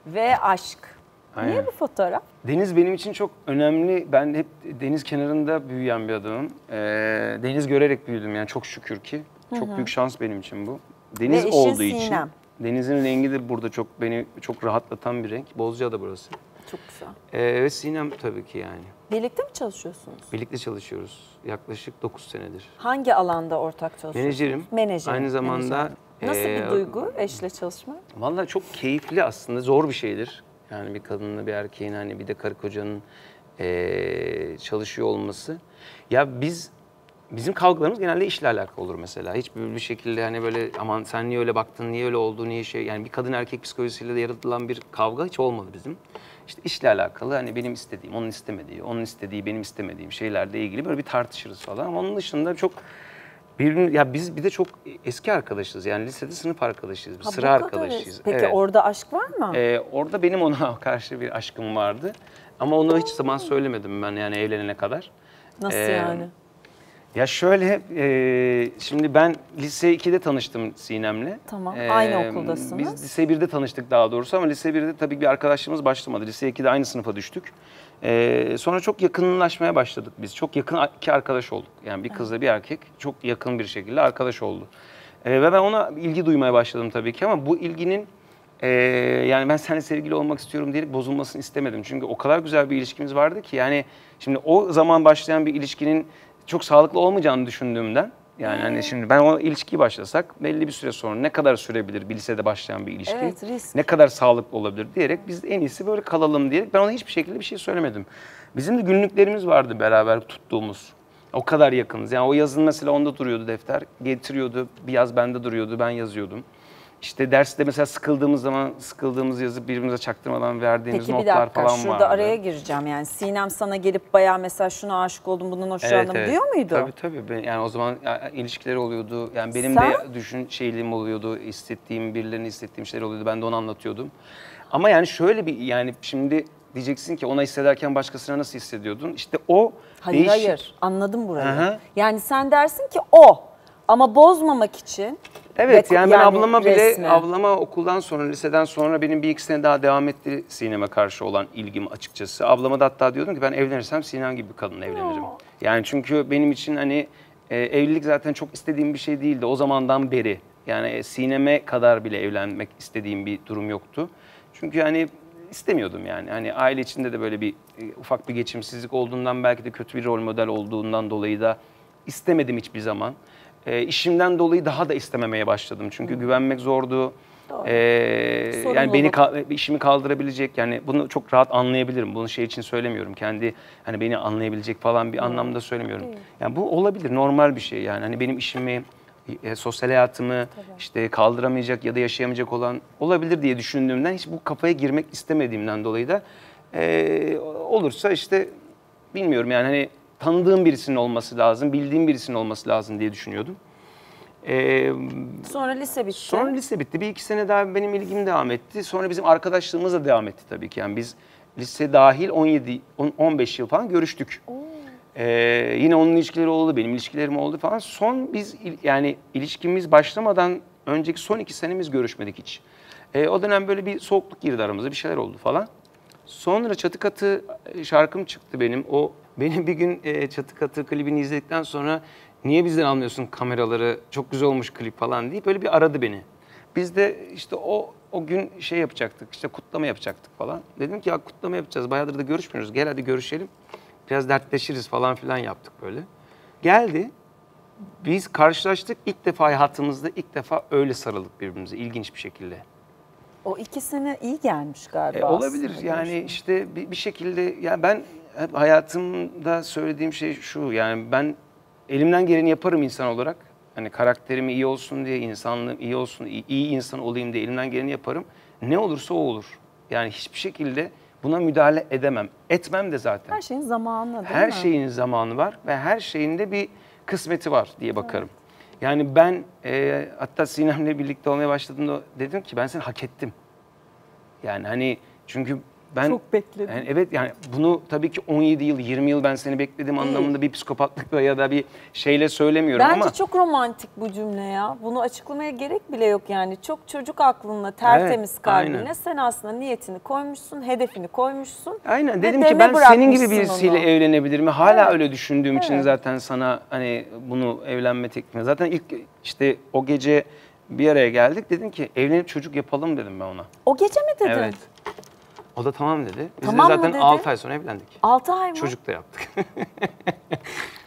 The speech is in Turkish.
ve aşk. Aynen. Niye bu fotoğraf? Deniz benim için çok önemli. Ben hep deniz kenarında büyüyen bir adamım. Deniz görerek büyüdüm yani çok şükür ki. Çok büyük şans benim için bu. Deniz Ve eşin olduğu için. Sinem. Denizin rengi de burada beni çok rahatlatan bir renk. Bozcaada burası. Çok güzel. Ve Sinem tabii ki yani. Birlikte mi çalışıyorsunuz? Birlikte çalışıyoruz. Yaklaşık 9 senedir. Hangi alanda ortak çalışıyorsunuz? Menajerim. Menajerim. Aynı zamanda... Nasıl bir duygu eşle çalışmak? Vallahi çok keyifli aslında. Zor bir şeydir. Yani bir kadınla bir erkeğin hani bir de karı kocanın çalışıyor olması. Ya bizim kavgalarımız genelde işle alakalı olur mesela. Hiçbir şekilde hani böyle aman sen niye öyle baktın, niye öyle oldu, niye şey... Yani bir kadın erkek psikolojisiyle de yaratılan bir kavga hiç olmadı bizim. İşte işle alakalı hani benim istediğim, onun istemediği, onun istediği, benim istemediğim şeylerle ilgili böyle bir tartışırız falan. Ama onun dışında çok... Ya biz bir de çok eski arkadaşız yani lisede sınıf arkadaşıyız, sıra arkadaşıyız. Peki evet. orada aşk var mı? Orada benim ona karşı bir aşkım vardı ama onu hiç zaman söylemedim ben yani evlenene kadar. Nasıl yani? Ya şöyle, şimdi ben lise 2'de tanıştım Sinem'le. Tamam, aynı okuldasınız. Biz lise 1'de tanıştık daha doğrusu ama lise 1'de tabii bir arkadaşlığımız başlamadı. Lise 2'de aynı sınıfa düştük. Sonra çok yakınlaşmaya başladık biz. Çok yakın iki arkadaş olduk. Yani bir kızla bir erkek çok yakın bir şekilde arkadaş oldu. Ve ben ona ilgi duymaya başladım tabii ki ama bu ilginin yani ben seninle sevgili olmak istiyorum diyerek bozulmasını istemedim. Çünkü o kadar güzel bir ilişkimiz vardı ki yani şimdi o zaman başlayan bir ilişkinin çok sağlıklı olmayacağını düşündüğümden yani hani şimdi ben o ilişkiyi başlasak belli bir süre sonra ne kadar sürebilir bir lisede başlayan bir ilişki? Evet, risk. Ne kadar sağlıklı olabilir diyerek biz en iyisi böyle kalalım diyerek ben ona hiçbir şekilde bir şey söylemedim. Bizim de günlüklerimiz vardı beraber tuttuğumuz. O kadar yakınız. Yani o yazın mesela onda duruyordu defter. Getiriyordu. Bir yaz bende duruyordu. Ben yazıyordum. İşte derste mesela sıkıldığımız yazıp birbirimize çaktırmadan verdiğimiz Peki bir notlar dakika falan şurada vardı. araya gireceğim yani Sinem sana gelip bayağı mesela şuna aşık oldum bundan hoşlandım diyor muydu? Tabii. Yani o zaman ilişkileri oluyordu. Yani benim Sen? de şeyliğim oluyordu. Birilerini hissettiğim şeyler oluyordu. Ben de onu anlatıyordum. Ama yani şöyle bir yani şimdi diyeceksin ki ona hissederken başkasına nasıl hissediyordun? İşte o Hayır anladım burayı. Aha. Yani sen dersin ki o ama bozmamak için. Evet yani ben resmi. ablama okuldan sonra, liseden sonra benim bir iki sene daha devam etti Sinem'e karşı olan ilgim açıkçası. Ablama da hatta diyordum ki ben evlenirsem Sinem gibi bir kadınla evlenirim. Yani çünkü benim için hani evlilik zaten çok istediğim bir şey değildi o zamandan beri. Yani Sinem'e kadar bile evlenmek istediğim bir durum yoktu. Çünkü hani istemiyordum yani. Hani aile içinde de böyle bir ufak bir geçimsizlik olduğundan belki de kötü bir rol model olduğundan dolayı da istemedim hiçbir zaman. İşimden dolayı daha da istememeye başladım. Çünkü güvenmek zordu. Yani işimi kaldırabilecek yani bunu çok rahat anlayabilirim. Bunu şey için söylemiyorum. Kendi hani beni anlayabilecek falan bir anlamda söylemiyorum. Yani bu olabilir normal bir şey yani. Hani benim işimi sosyal hayatımı işte kaldıramayacak ya da yaşayamayacak olan olabilir diye düşündüğümden hiç bu kafaya girmek istemediğimden dolayı da olursa işte bilmiyorum yani hani tanıdığım birisinin olması lazım, bildiğim birisinin olması lazım diye düşünüyordum. Sonra lise bitti. Sonra lise bitti. Bir iki sene daha benim ilgim devam etti. Sonra bizim arkadaşlığımız da devam etti tabii ki. Yani biz lise dahil 15 yıl falan görüştük. Yine onun ilişkileri oldu, benim ilişkilerim oldu falan. Biz yani ilişkimiz başlamadan önceki son 2 senemiz görüşmedik hiç. O dönem böyle bir soğukluk girdi aramıza, bir şeyler oldu falan. Sonra Çatı Katı şarkım çıktı benim. Benim bir gün Çatı Katı klibini izledikten sonra niye bizden almıyorsun kameraları, çok güzel olmuş klip falan deyip böyle bir aradı beni. Biz de işte o gün şey yapacaktık, işte kutlama yapacaktık falan. Dedim ki ya kutlama yapacağız, bayağıdır da görüşmüyoruz, gel hadi görüşelim. Biraz dertleşiriz falan filan yaptık böyle. Geldi, biz karşılaştık ilk defa hayatımızda öyle sarıldık birbirimize ilginç bir şekilde. O 2 sene iyi gelmiş galiba olabilir yani işte bir şekilde yani ben hep hayatımda söylediğim şey şu yani ben elimden geleni yaparım insan olarak. Hani karakterim iyi olsun diye, insanlığım iyi olsun, iyi insan olayım diye elimden geleni yaparım. Ne olursa o olur. Yani hiçbir şekilde buna müdahale edemem. Etmem de zaten. Her şeyin zamanı değil mi? Her şeyin zamanı var ve her şeyin de bir kısmeti var diye bakarım. Evet. Yani ben hatta Sinem'le birlikte olmaya başladığımda dedim ki ben seni hak ettim. Yani hani çünkü ben Çok bekledim. Yani evet, yani bunu tabii ki 17 yıl, 20 yıl ben seni bekledim anlamında bir psikopatlıkla ya da bir şeyle söylemiyorum Bence ama çok romantik bu cümle ya. Bunu açıklamaya gerek bile yok yani. Çok çocuk aklınla, tertemiz Evet, kalbine aynen. sen aslında niyetini koymuşsun, hedefini koymuşsun. aynen ve dedim ki deme ben senin gibi bırakmışsın birisiyle onu. evlenebilir mi? Hala Evet. öyle düşündüğüm için Evet. zaten sana hani bunu evlenme teklifi. Zaten ilk işte o gece bir araya geldik. Dedim ki evlenip çocuk yapalım dedim ben ona. O gece mi dedin? Evet. O da tamam dedi. Biz Tamam de mı zaten dedi? 6 ay sonra evlendik. 6 ay mı? Çocuk da yaptık.